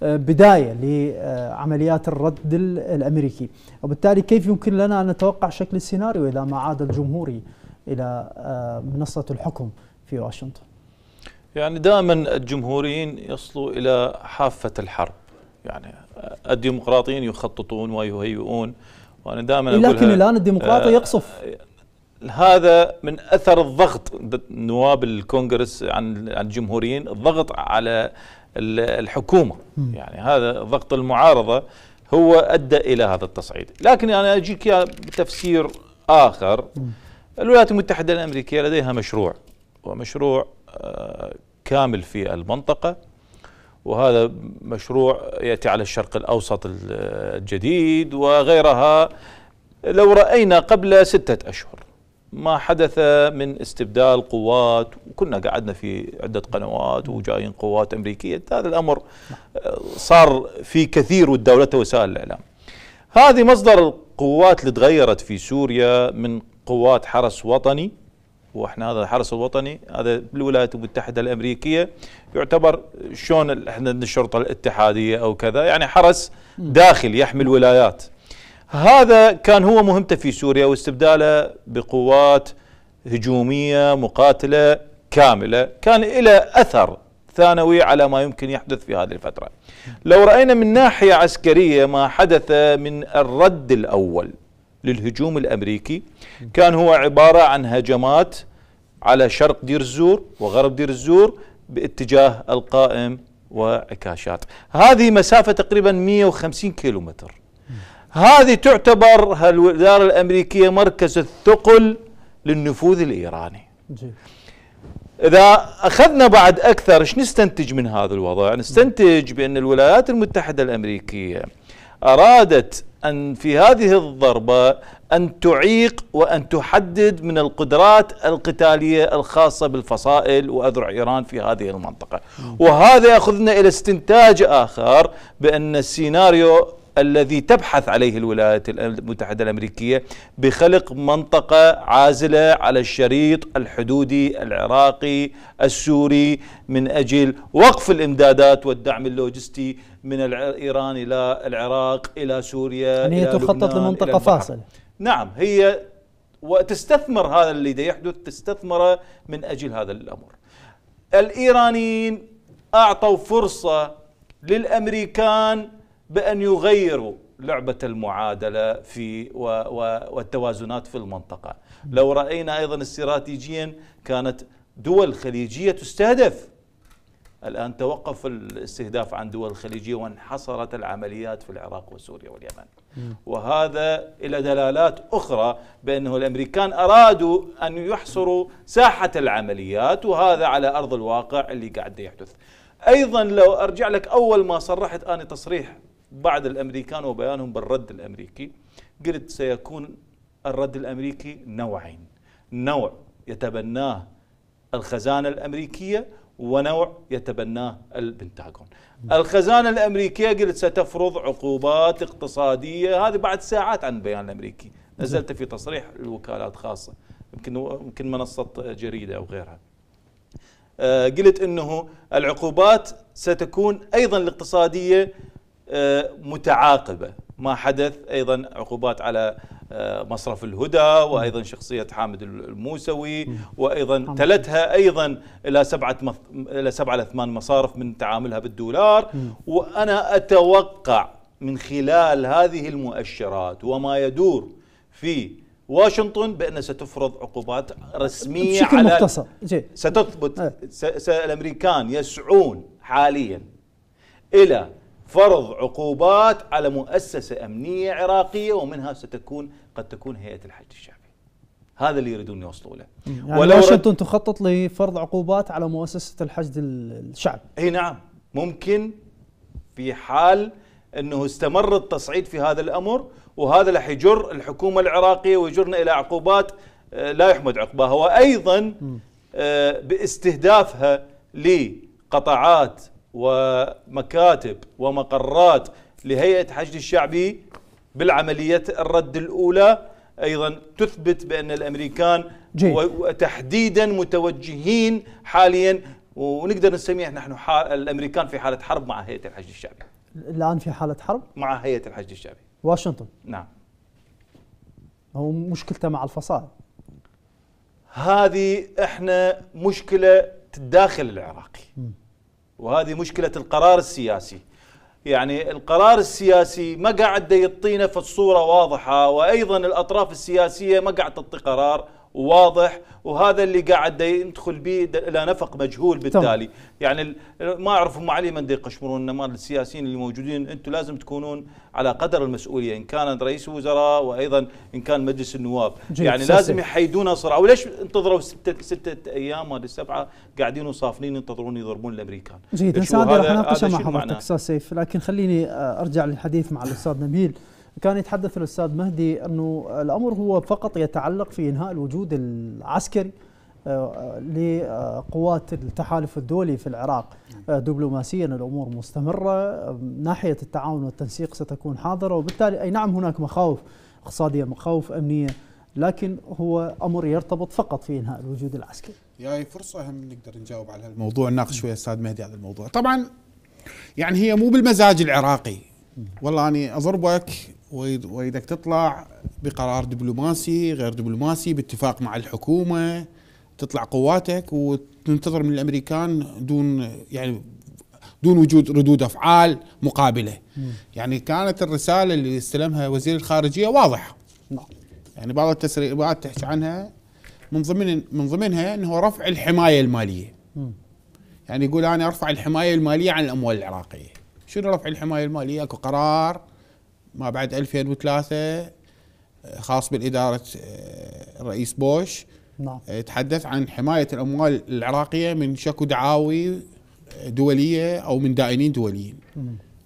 بداية لعمليات الرد الأمريكي، وبالتالي كيف يمكن لنا أن نتوقع شكل السيناريو إذا ما عاد الجمهوري إلى منصة الحكم في واشنطن؟ يعني دائما الجمهوريين يصلوا إلى حافة الحرب، يعني الديمقراطيين يخططون ويهيئون، وأنا دائما أقولها، لكن الآن الديمقراطي آه يقصف. هذا من اثر الضغط نواب الكونغرس عن الجمهوريين، الضغط على الحكومه، يعني هذا ضغط المعارضه هو ادى الى هذا التصعيد. لكن انا اجيك بتفسير اخر. الولايات المتحده الامريكيه لديها مشروع، ومشروع كامل في المنطقه، وهذا مشروع ياتي على الشرق الاوسط الجديد وغيرها. لو راينا قبل سته اشهر ما حدث من استبدال قوات، وكنا قعدنا في عدة قنوات وجايين قوات أمريكية، هذا الأمر صار في كثير ودولته وسائل الإعلام. هذه مصدر القوات اللي تغيرت في سوريا من قوات حرس وطني، واحنا هذا الحرس الوطني هذا بالولايات المتحدة الأمريكية يعتبر شلون احنا الشرطة الاتحادية أو كذا، يعني حرس داخل يحمي الولايات. هذا كان هو مهمته في سوريا، واستبداله بقوات هجومية مقاتلة كاملة، كان إلى أثر ثانوي على ما يمكن يحدث في هذه الفترة. لو رأينا من ناحية عسكرية ما حدث من الرد الأول للهجوم الأمريكي، كان هو عبارة عن هجمات على شرق دير الزور وغرب دير الزور باتجاه القائم وعكاشات. هذه مسافة تقريبا مئة وخمسين كيلومتر. هذه تعتبر الوزارة الأمريكية مركز الثقل للنفوذ الإيراني. جي. إذا أخذنا بعد أكثر، إيش نستنتج من هذا الوضع؟ نستنتج بأن الولايات المتحدة الأمريكية أرادت أن في هذه الضربة أن تعيق وأن تحدد من القدرات القتالية الخاصة بالفصائل وأذرع إيران في هذه المنطقة. وهذا يأخذنا إلى استنتاج آخر بأن السيناريو الذي تبحث عليه الولايات المتحدة الأمريكية بخلق منطقة عازلة على الشريط الحدودي العراقي السوري من أجل وقف الإمدادات والدعم اللوجستي من إيران إلى العراق إلى سوريا، يعني هي تخطط لمنطقة فاصلة. نعم، هي وتستثمر هذا الذي يحدث، تستثمره من أجل هذا الأمر. الإيرانيين أعطوا فرصة للأمريكان بأن يغيروا لعبة المعادلة في و و والتوازنات في المنطقة. لو رأينا أيضا استراتيجيا كانت دول خليجية تستهدف، الآن توقف الاستهداف عن دول خليجية وانحصرت العمليات في العراق وسوريا واليمن. وهذا إلى دلالات أخرى بأنه الأمريكان أرادوا أن يحصروا ساحة العمليات، وهذا على أرض الواقع اللي قاعد يحدث. أيضا لو أرجع لك أول ما صرحت أنا تصريح بعد الأمريكان وبيانهم بالرد الأمريكي، قلت سيكون الرد الأمريكي نوعين، نوع يتبناه الخزانة الأمريكية ونوع يتبناه البنتاغون. الخزانة الأمريكية قلت ستفرض عقوبات اقتصادية، هذه بعد ساعات عن البيان الأمريكي، نزلت في تصريح الوكالات خاصة، يمكن يمكن منصة جريدة أو غيرها. آه قلت إنه العقوبات ستكون أيضا الاقتصادية آه متعاقبة، ما حدث أيضا عقوبات على مصرف الهدى وأيضا شخصية حامد الموسوي، وأيضا تلتها أيضا إلى سبعة مص... إلى سبعة إلى ثمان مصارف من تعاملها بالدولار. وأنا أتوقع من خلال هذه المؤشرات وما يدور في واشنطن بأن ستفرض عقوبات رسمية بشكل على مختصر. ستثبت س... س... الأمريكان يسعون حاليا إلى فرض عقوبات على مؤسسة أمنية عراقية، ومنها ستكون قد تكون هيئة الحشد الشعبي. هذا اللي يريدون يوصلوا له. يعني ولو واشنطن تخطط لفرض عقوبات على مؤسسة الحشد الشعبي. اي نعم، ممكن في حال انه استمر التصعيد في هذا الامر، وهذا رح يجر الحكومة العراقية ويجرنا الى عقوبات لا يحمد عقباها، وايضا باستهدافها لقطاعات ومكاتب ومقرات لهيئة حشد الشعبي بالعملية الرد الأولى. أيضا تثبت بأن الأمريكان وتحديدا متوجهين حاليا، ونقدر نسميه نحن الأمريكان في حالة حرب مع هيئة الحشد الشعبي. الآن في حالة حرب مع هيئة الحشد الشعبي واشنطن. نعم. هو مشكلته مع الفصائل، هذه احنا مشكلة الداخل العراقي، وهذه مشكلة القرار السياسي. يعني القرار السياسي ما قاعد يعطينا في الصورة واضحة، وأيضا الأطراف السياسية ما قاعد تعطي قرار واضح، وهذا اللي قاعد يدخل به إلى نفق مجهول. بالتالي طبعا. يعني ما أعرفوا ما علي من دي يقشمرون مال السياسيين اللي موجودين، أنتم لازم تكونون على قدر المسؤولية، إن كان رئيس وزراء وأيضا إن كان مجلس النواب، يعني لازم يحيدونا صراع. وليش انتظروا ستة, ستة أيام ولا سبعة قاعدين وصافنين ينتظرون يضربون الأمريكان؟ جيد، إنسان راح نناقشها مع حضرتك أستاذ سيف، لكن خليني أرجع للحديث مع الأستاذ نبيل. كان يتحدث الأستاذ مهدي أنه الأمر هو فقط يتعلق في إنهاء الوجود العسكري لقوات التحالف الدولي في العراق. دبلوماسيا الأمور مستمرة، ناحية التعاون والتنسيق ستكون حاضرة، وبالتالي أي نعم هناك مخاوف اقتصادية مخاوف أمنية، لكن هو أمر يرتبط فقط في إنهاء الوجود العسكري. يعني فرصة هم نقدر نجاوب على هالموضوع، نناقش شوية أستاذ مهدي هذا الموضوع. طبعا يعني هي مو بالمزاج العراقي، والله أنا أضربك وإذا تطلع بقرار دبلوماسي غير دبلوماسي باتفاق مع الحكومة، تطلع قواتك وتنتظر من الأمريكان دون يعني دون وجود ردود أفعال مقابلة. يعني كانت الرسالة اللي استلمها وزير الخارجية واضحة، يعني بعض التسريبات تحكي عنها من ضمن من ضمنها أنه رفع الحماية المالية. يعني يقول أنا أرفع الحماية المالية عن الأموال العراقية. شنو رفع الحماية المالية؟ أكو قرار ما بعد ألفين وثلاثة خاص بالإدارة الرئيس بوش، نعم. يتحدث عن حماية الأموال العراقية من شكو دعاوي دولية أو من دائنين دوليين.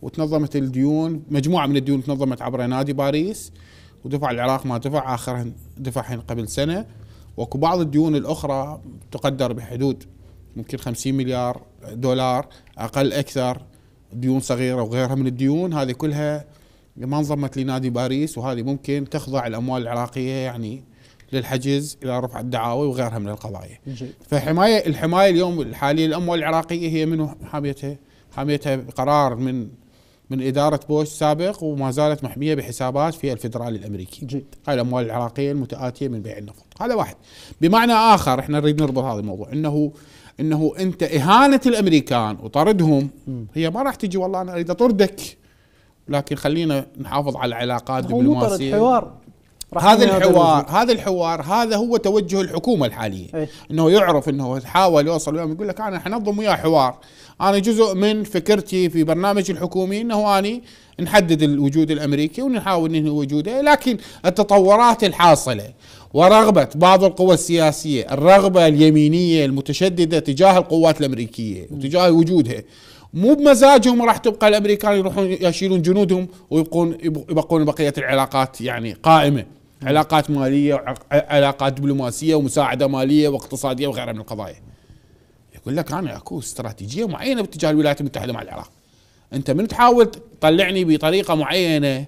وتنظمت الديون، مجموعه من الديون تنظمت عبر نادي باريس، ودفع العراق ما دفع، اخرها دفعهن قبل سنه. وكو بعض الديون الاخرى تقدر بحدود ممكن خمسين مليار دولار، اقل اكثر، ديون صغيره وغيرها من الديون، هذه كلها ما انضمت لنادي باريس، وهذه ممكن تخضع الاموال العراقيه يعني للحجز الى رفع الدعاوى وغيرها من القضايا. فحمايه الحمايه اليوم الحاليه للاموال العراقيه هي منو حاميتها؟ حاميتها بقرار من من اداره بوش سابق، وما زالت محميه بحسابات في الفدرالي الامريكي. جيد. هاي الاموال العراقيه المتاتيه من بيع النفط، هذا واحد. بمعنى اخر احنا نريد نربط هذا الموضوع، انه انه انت اهانه الامريكان وطردهم هي ما راح تجي والله انا اريد اطردك، لكن خلينا نحافظ على علاقات دبلوماسيه. حوار هذا الحوار هذا الحوار هذا هو توجه الحكومه الحاليه. ايه؟ انه يعرف انه حاول يوصل اليوم، يقول لك انا حنظم وياه حوار، انا جزء من فكرتي في برنامج الحكومي انه اني نحدد الوجود الامريكي ونحاول ننهي وجوده، لكن التطورات الحاصله ورغبه بعض القوى السياسيه، الرغبه اليمينيه المتشدده تجاه القوات الامريكيه وتجاه وجودها، مو بمزاجهم راح تبقى الامريكان يروحون يشيلون جنودهم ويبقون يبقون بقيه العلاقات يعني قائمه، علاقات ماليه وعلاقات دبلوماسيه ومساعده ماليه واقتصاديه وغيرها من القضايا. يقول لك انا اكو استراتيجيه معينه باتجاه الولايات المتحده مع العراق، انت من تحاول تطلعني بطريقه معينه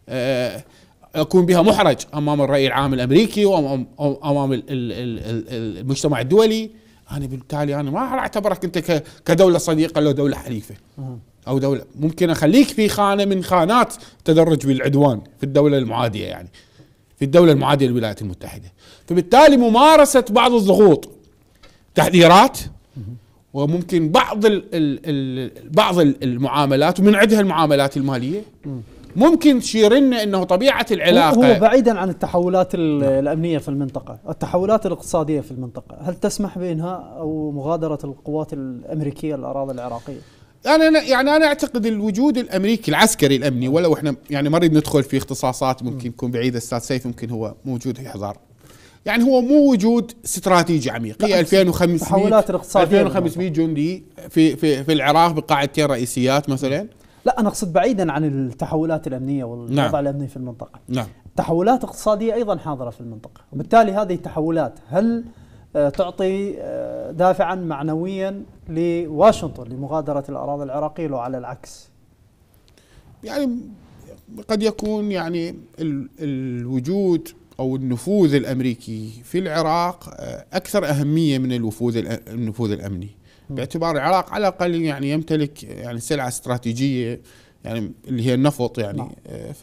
اكون بها محرج امام الراي العام الامريكي وامام المجتمع الدولي، انا بالتالي انا ما راح اعتبرك انت كدوله صديقه لو دوله حليفه او دوله، ممكن اخليك في خانه من خانات تدرج بالعدوان في الدوله المعاديه، يعني في الدوله المعاديه للولايات المتحده. فبالتالي ممارسه بعض الضغوط، تحذيرات، وممكن بعض ال ال ال بعض المعاملات، ومن عندها المعاملات الماليه، ممكن تشير لنا انه طبيعه العلاقه هو بعيدا عن التحولات الامنيه في المنطقه، التحولات الاقتصاديه في المنطقه، هل تسمح بانهاء او مغادره القوات الامريكيه الاراضي العراقيه؟ انا يعني انا اعتقد الوجود الامريكي العسكري الامني، ولو احنا يعني ما نريد ندخل في اختصاصات ممكن يكون بعيده، استاذ سيف ممكن هو موجود يحضر، يعني هو مو وجود استراتيجي عميق، هي ألفين وخمسمئة تحولات الاقتصاديه ألفين وخمسمئة جندي في في في العراق بقاعدتين رئيسيات مثلا. لا انا اقصد بعيدا عن التحولات الامنيه والوضع نعم. الامني في المنطقه. نعم. تحولات اقتصاديه ايضا حاضره في المنطقه، وبالتالي هذه التحولات هل تعطي دافعا معنويا لواشنطن لمغادره الاراضي العراقيه لو على العكس؟ يعني قد يكون يعني ال الوجود او النفوذ الامريكي في العراق اكثر اهميه من الوفوذ النفوذ الامني، باعتبار العراق على الاقل يعني يمتلك يعني سلعه استراتيجيه يعني اللي هي النفط، يعني ف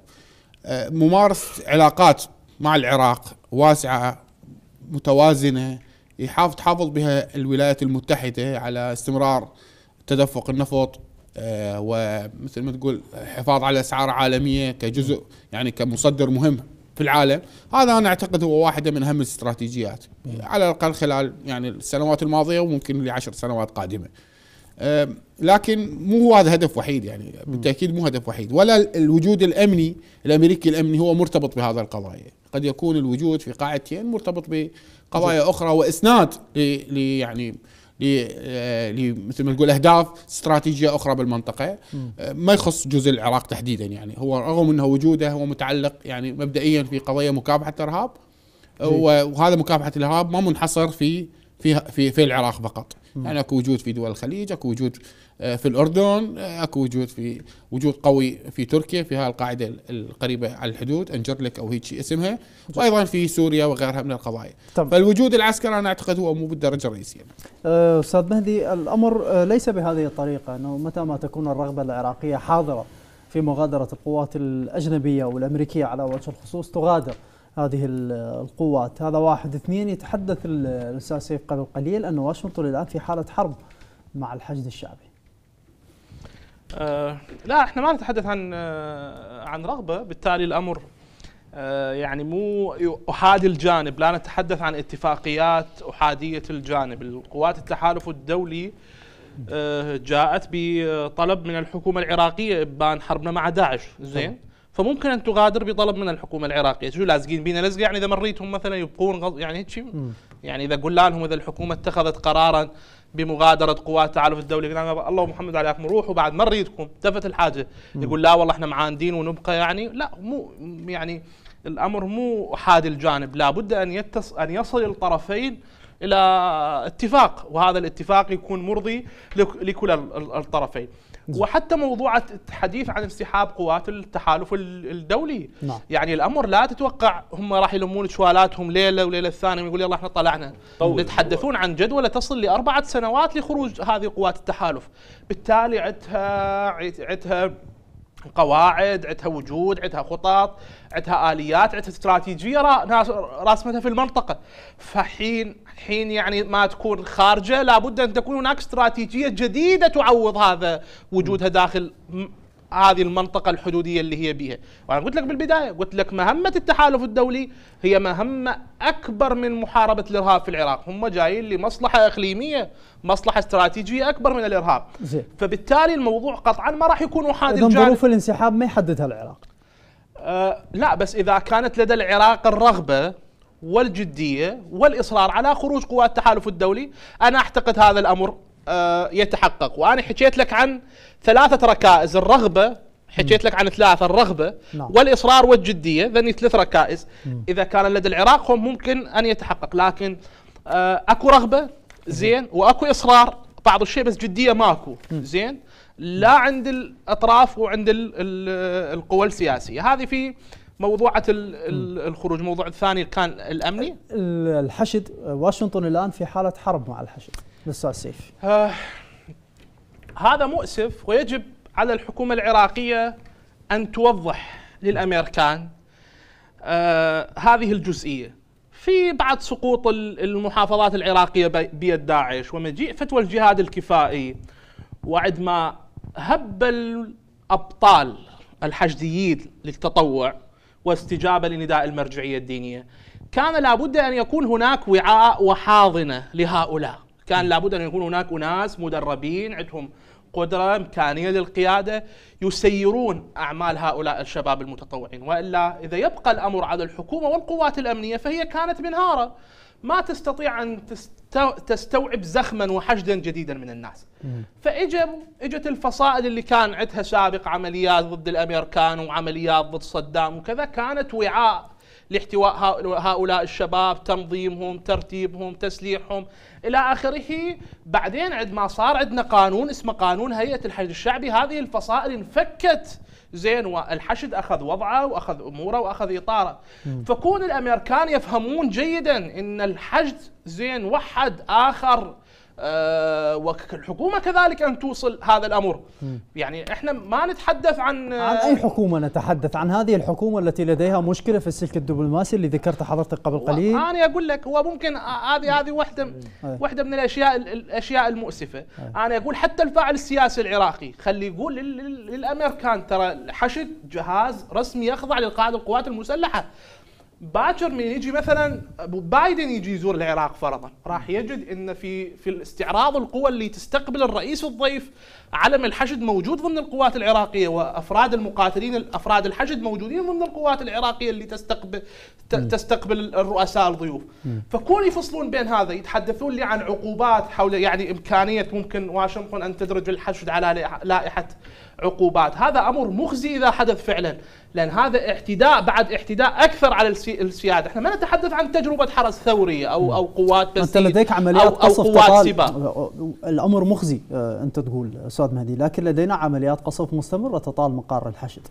ممارسه علاقات مع العراق واسعه متوازنه يحافظ تحافظ بها الولايات المتحده على استمرار تدفق النفط، ومثل ما تقول حفاظ على اسعار عالميه كجزء يعني كمصدر مهم في العالم. هذا انا اعتقد هو واحده من اهم الاستراتيجيات على الاقل خلال يعني السنوات الماضيه وممكن لعشر سنوات قادمه. لكن مو هو هذا هدف وحيد، يعني بالتاكيد مو هدف وحيد، ولا الوجود الامني الامريكي الامني هو مرتبط بهذا القضايا، قد يكون الوجود في قاعدتين مرتبط بقضايا اخرى واسناد ل يعني ل مثل ما نقول اهداف استراتيجيه اخرى بالمنطقه ما يخص جزء العراق تحديدا. يعني هو رغم انه وجوده هو متعلق يعني مبدئيا في قضيه مكافحه الارهاب، وهذا مكافحه الارهاب ما منحصر في في في, في العراق فقط، يعني اكو وجود في دول الخليج، اكو وجود في الاردن، اكو وجود في وجود قوي في تركيا في هاي القاعده القريبه على الحدود انجرلك او هيك شيء اسمها، وايضا في سوريا وغيرها من القضايا. طب. فالوجود العسكري انا اعتقد هو مو بالدرجه الرئيسيه. استاذ مهدي، الامر ليس بهذه الطريقه، انه متى ما تكون الرغبه العراقيه حاضره في مغادره القوات الاجنبيه والامريكيه على وجه الخصوص تغادر هذه القوات. هذا واحد. اثنين، يتحدث الاستاذ سيف قبل قليل أن واشنطن الآن في حالة حرب مع الحشد الشعبي. أه لا احنا ما نتحدث عن أه عن رغبة، بالتالي الأمر أه يعني مو أحادي الجانب، لا نتحدث عن اتفاقيات أحادية الجانب. القوات التحالف الدولي أه جاءت بطلب من الحكومة العراقية إبان حربنا مع داعش، زين، فممكن ان تغادر بطلب من الحكومه العراقيه. شو لازقين بينا لزقه؟ يعني اذا مريتهم مثلا يبقون غض يعني هيك شيء، يعني اذا قلنا لهم اذا الحكومه اتخذت قرارا بمغادره قوات التحالف الدولي. قلنا الله محمد عليكم روحوا بعد ما نريدكم، تفت الحاجه. يقول لا والله احنا معاندين ونبقى، يعني لا، مو يعني الامر مو حاد الجانب، لابد ان يتص ان يصل الطرفين الى اتفاق، وهذا الاتفاق يكون مرضي لكل الطرفين. وحتى موضوع الحديث عن انسحاب قوات التحالف الدولي، نعم. يعني الامر لا تتوقع هم راح يلمون شوالاتهم ليله وليله الثانيه ويقول يلا احنا طلعنا، يتحدثون عن جدوله تصل لاربعه سنوات لخروج هذه قوات التحالف، بالتالي عدها عدها قواعد، عدها وجود، عدها خطط، عدها آليات، عدها استراتيجية راسمتها في المنطقة. فحين حين يعني ما تكون خارجة لابد أن تكون هناك استراتيجية جديدة تعوض هذا وجودها داخل هذه المنطقة الحدودية اللي هي بيها. وأنا قلت لك بالبداية، قلت لك مهمة التحالف الدولي هي مهمة أكبر من محاربة الإرهاب في العراق، هم جايين لمصلحة إقليمية، مصلحة استراتيجية أكبر من الإرهاب. زي. فبالتالي الموضوع قطعا ما راح يكون وحاد الجانب. إذن ظروف الانسحاب ما يحددها العراق؟ آه لا، بس إذا كانت لدى العراق الرغبة والجدية والإصرار على خروج قوات التحالف الدولي، أنا أعتقد هذا الأمر آه يتحقق. وأنا حكيت لك عن ثلاثة ركائز، الرغبة حكيت لك عن ثلاثة، الرغبة نعم. والإصرار والجدية، ذني ثلاث ركائز. مم. إذا كان لدى العراق هم ممكن أن يتحقق، لكن آه أكو رغبة زين وأكو إصرار بعض الشيء، بس جدية ماكو زين، لا عند الأطراف وعند ال ال القوى السياسية. هذه في موضوعة الخروج. الموضوع الثاني كان الأمني، الحشد. واشنطن الآن في حالة حرب مع الحشد لسه السيف. آه هذا مؤسف، ويجب على الحكومة العراقية أن توضح للأمريكان آه هذه الجزئية. في بعد سقوط المحافظات العراقية بيد داعش ومجيء فتوى الجهاد الكفائي، وعندما هب الأبطال الحشديين للتطوع واستجابة لنداء المرجعية الدينية، كان لابد أن يكون هناك وعاء وحاضنة لهؤلاء، كان لابد أن يكون هناك أناس مدربين عندهم قدرة إمكانية للقيادة يسيرون أعمال هؤلاء الشباب المتطوعين. وإلا إذا يبقى الأمر على الحكومة والقوات الأمنية فهي كانت منهارة، ما تستطيع أن تستوعب زخما وحشدا جديدا من الناس. فإجت إجت الفصائل اللي كان عندها سابق عمليات ضد الأمريكان وعمليات ضد صدام وكذا، كانت وعاء لاحتواء هؤلاء الشباب، تنظيمهم، ترتيبهم، تسليحهم إلى آخره. بعدين عندما صار عندنا قانون اسمه قانون هيئة الحشد الشعبي، هذه الفصائل انفكت زين، والحشد أخذ وضعه وأخذ أموره وأخذ إطاره. فكون الأمريكان يفهمون جيدا أن الحشد زين وحد آخر، أه والحكومة كذلك أن توصل هذا الأمر. مم. يعني إحنا ما نتحدث عن عن أي حكومة نتحدث، عن هذه الحكومة التي لديها مشكلة في السلك الدبلوماسي اللي ذكرت حضرتك قبل قليل. أنا أقول لك هو ممكن هذه هذه واحدة واحدة من الأشياء الأشياء المؤسفة. أي. أنا أقول حتى الفاعل السياسي العراقي خلي يقول للأمريكان ترى الحشد جهاز رسمي يخضع للقاعدة القوات المسلحة. باكر من يجي مثلا بايدن يجي يزور العراق فرضا، راح يجد ان في في الاستعراض القوى اللي تستقبل الرئيس الضيف علم الحشد موجود ضمن القوات العراقيه، وافراد المقاتلين افراد الحشد موجودين ضمن القوات العراقيه اللي تستقبل تستقبل الرؤساء الضيوف. فكون يفصلون بين هذا، يتحدثون لي عن عقوبات حول يعني امكانيه ممكن واشنطن ان تدرج الحشد على لائحه عقوبات. هذا امر مخزي اذا حدث فعلا، لان هذا اعتداء بعد اعتداء اكثر على السياده. احنا ما نتحدث عن تجربه حرس ثوريه او او قوات بس انت لديك عمليات قصف تطال، الامر مخزي انت تقول استاذ مهدي، لكن لدينا عمليات قصف مستمره تطال مقار الحشد.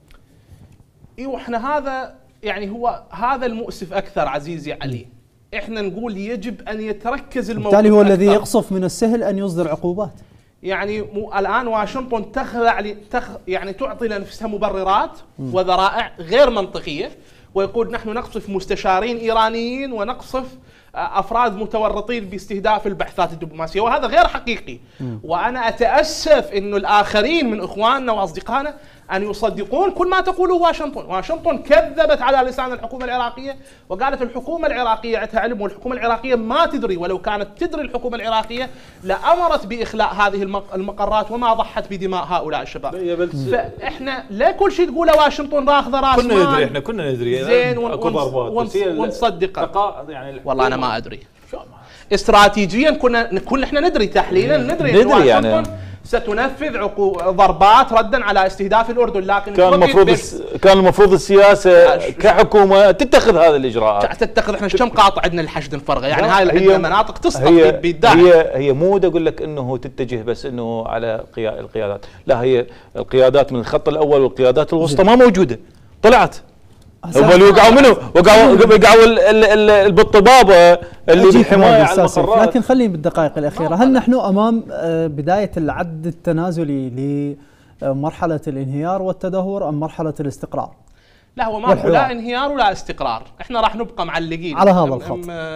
ايوه احنا هذا يعني هو هذا المؤسف اكثر عزيزي علي. احنا نقول يجب ان يتركز الموضوع، بالتالي هو الذي يقصف من السهل ان يصدر عقوبات. يعني الآن واشنطن تخلع لي تخ يعني تعطي لنفسها مبررات وذرائع غير منطقية، ويقول نحن نقصف مستشارين إيرانيين ونقصف أفراد متورطين باستهداف البعثات الدبلوماسية، وهذا غير حقيقي. وأنا أتأسف أنه الآخرين من إخواننا وأصدقائنا أن يصدقون كل ما تقوله واشنطن. واشنطن كذبت على لسان الحكومة العراقية وقالت الحكومة العراقية عندها علم، والحكومة العراقية ما تدري، ولو كانت تدري الحكومة العراقية لأمرت بإخلاء هذه المقرات وما ضحت بدماء هؤلاء الشباب. فإحنا لا كل شيء تقوله واشنطن راخذه راس كنا ندري، احنا كنا ندري زين ونصدقه. يعني والله أنا ما أدري. استراتيجيا كنا كنا احنا ندري تحليلا ندري ندري يعني ستنفذ ضربات ردا على استهداف الاردن، لكن كان المفروض كان المفروض السياسه كحكومه تتخذ هذه الاجراءات. تتخذ احنا كم قاطع عندنا الحشد الفرغه، يعني هاي عندنا مناطق تسقط بالداعي. هي هي مو اقول لك انه تتجه بس انه على القيادات، لا هي القيادات من الخط الاول والقيادات الوسطى ما موجوده، طلعت هم اللي وقعوا منه، وقعوا وقعوا بالطبابه اللي بالحمايه على المقرات. لكن خليني بالدقائق الاخيره، هل نحن امام بدايه العد التنازلي لمرحله الانهيار والتدهور ام مرحله الاستقرار؟ لا هو ما لا انهيار ولا استقرار، احنا راح نبقى معلقين على هذا الخط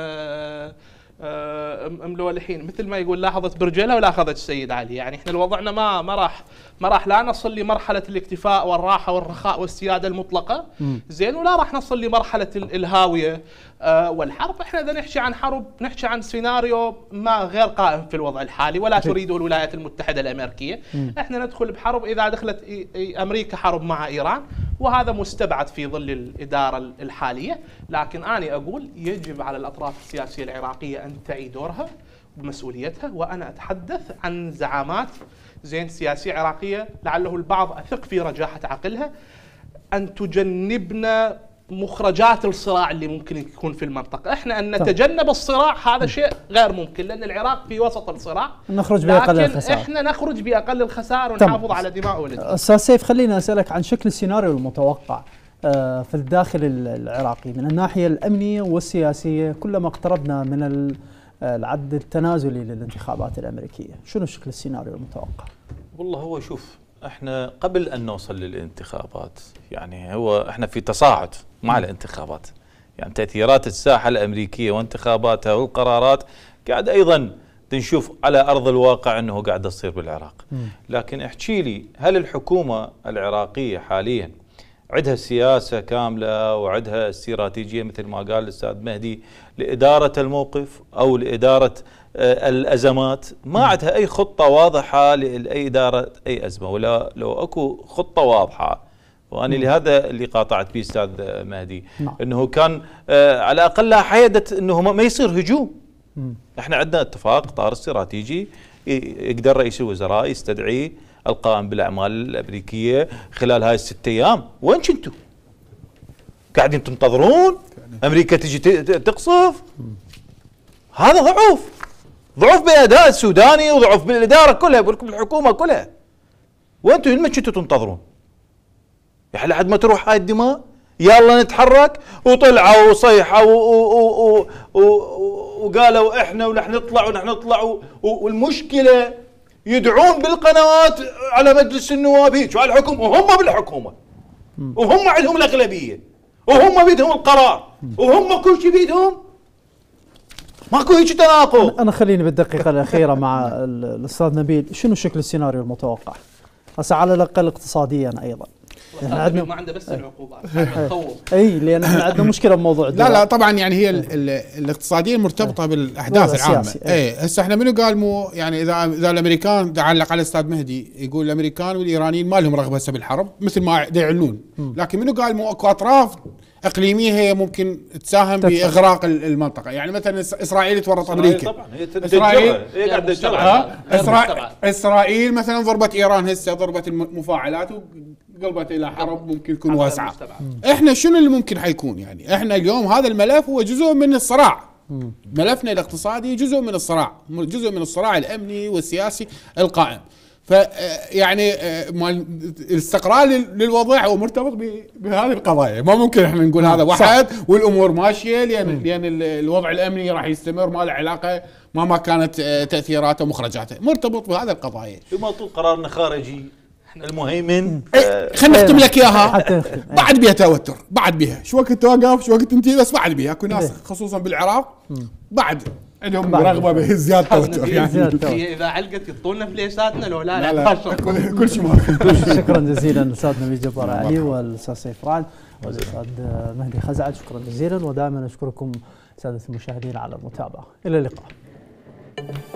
مملولحين مثل ما يقول لاحظت برجلها ولا اخذت السيد علي. يعني احنا وضعنا ما ما راح ما راح لا نصل لمرحله الاكتفاء والراحه والرخاء والسياده المطلقه زين، ولا راح نصل لمرحله الهاويه آه والحرب. احنا اذا نحكي عن حرب نحكي عن سيناريو ما غير قائم في الوضع الحالي ولا تريده الولايات المتحده الامريكيه. احنا ندخل بحرب اذا دخلت امريكا حرب مع ايران، وهذا مستبعد في ظل الاداره الحاليه. لكن انا اقول يجب على الاطراف السياسيه العراقيه ان تعي دورها بمسؤوليتها، وانا اتحدث عن زعامات زين سياسيه عراقيه لعله البعض اثق في رجاحه عقلها ان تجنبنا مخرجات الصراع اللي ممكن يكون في المنطقه. احنا ان نتجنب الصراع هذا شيء غير ممكن، لان العراق في وسط الصراع، نخرج باقل الخسائر. احنا نخرج باقل الخسائر ونحافظ على دماء ولدنا. استاذ سيف، خليني اسالك عن شكل السيناريو المتوقع في الداخل العراقي من الناحيه الامنيه والسياسيه كلما اقتربنا من العد التنازلي للانتخابات الامريكيه، شنو شكل السيناريو المتوقع؟ والله هو شوف، احنا قبل ان نوصل للانتخابات يعني هو احنا في تصاعد مع الانتخابات، يعني تاثيرات الساحه الامريكيه وانتخاباتها والقرارات قاعد ايضا نشوف على ارض الواقع انه قاعد تصير بالعراق. لكن احكي لي، هل الحكومه العراقيه حاليا عندها سياسه كامله وعندها استراتيجيه مثل ما قال الاستاذ مهدي لاداره الموقف او لاداره الازمات؟ ما عندها اي خطه واضحه لاي اداره اي ازمه، ولا لو اكو خطه واضحه. وانا لهذا اللي قاطعت به استاذ مهدي انه كان على الاقل حيدة انه ما يصير هجوم. احنا عندنا اتفاق اطار استراتيجي يقدر رئيس الوزراء يستدعي القائم بالاعمال الامريكيه خلال هاي الست ايام. وين كنتوا؟ قاعدين تنتظرون امريكا تجي تقصف؟ هذا ضعف، ضعف بالاداء السوداني وضعف بالاداره كلها بالحكومه كلها. وانتم لما كنتوا تنتظرون؟ يعني لحد ما تروح هاي الدماء يلا نتحرك، وطلعوا وصيحوا وقالوا احنا ونحن نطلع ونحن نطلع. والمشكله يدعون بالقنوات على مجلس النواب هيك وعلى الحكومه، وهم بالحكومه وهم عندهم الاغلبيه وهم بيدهم القرار وهم كل شيء بيدهم. ماكو هيك تناقض. انا خليني بالدقيقه الاخيره مع الاستاذ نبيل، شنو شكل السيناريو المتوقع؟ هسه على الاقل اقتصاديا ايضا. احنا عندنا ما عنده بس العقوبات تخوف. اي لان احنا عندنا مشكله بموضوع لا لا طبعا يعني هي ال ال الاقتصاديه مرتبطه بالاحداث العامه. اي هسه احنا منو قال مو يعني اذا اذا الامريكان علق على الاستاذ مهدي يقول الامريكان والايرانيين ما لهم رغبه هسه بالحرب مثل ما يعلنون، لكن منو قال مو اكو اطراف اقليميه هي ممكن تساهم باغراق المنطقه؟ يعني مثلا اسرائيل تورط امريكا. طبعا اسرائيل هي قاعده اسرائيل اسرائيل مثلا ضربت ايران، هسه ضربت المفاعلات وقلبت الى حرب ممكن تكون واسعه. احنا شنو اللي ممكن حيكون؟ يعني احنا اليوم هذا الملف هو جزء من الصراع. ملفنا الاقتصادي جزء من الصراع، جزء من الصراع الامني والسياسي القائم. ف يعني الاستقرار للوضع هو مرتبط بهذه القضايا، ما ممكن احنا نقول هذا واحد والامور ماشيه لان لان الوضع الامني راح يستمر، ما له علاقه مهما كانت تاثيراته ومخرجاته، مرتبط بهذه القضايا. بما طول قرارنا خارجي المهيمن. خلينا نختم لك اياها. بعد بيها توتر، بعد بيها شو وقت توقف شو وقت انتهي، بس بعد بيها اكو ناس خصوصا بالعراق بعد عندهم رغبه بزياده توتر. يعني اذا علقت يعطونا فليساتنا لو لا لا, لا, لا كل شيء ما شكرا جزيلا الاستاذ نبيل جبار علي والاستاذ سيف رعد والاستاذ مهدي خزعل، شكرا جزيلا. ودائما اشكركم ساده المشاهدين على المتابعه، الى اللقاء.